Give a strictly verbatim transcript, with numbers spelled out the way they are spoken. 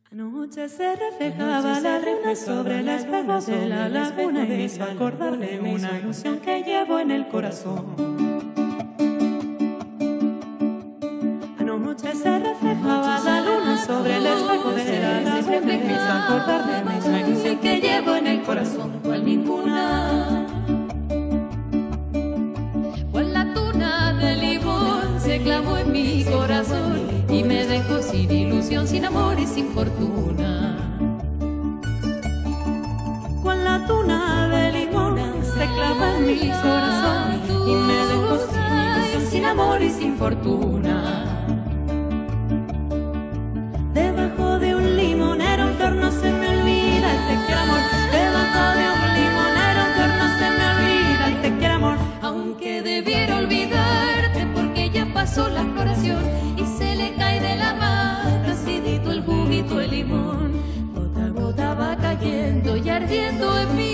Anoche se reflejaba la luna sobre el espejo de la laguna y me hizo acordar de una ilusión que llevo en el corazón. Anoche se reflejaba la luna sobre el espejo de la laguna y me hizo acordar de una ilusión que llevo en el corazón. Cual ninguna, cual la tuna de limón se clavó en mi corazón y me dejó sin ilusión, sin amor y sin fortuna. Cual la tuna de limón se clavó en mi corazón y me dejó sin ilusión, sin amor y sin fortuna. Debajo de un limonero en flor no se me olvida el te quiero amor. Debajo de un limonero en flor no se me olvida el te quiero amor. Aunque debiera olvidarte porque ya pasó la floración y se le cae de la mata acidito el juguito, el limón. Gota a gota va cayendo y ardiendo en mi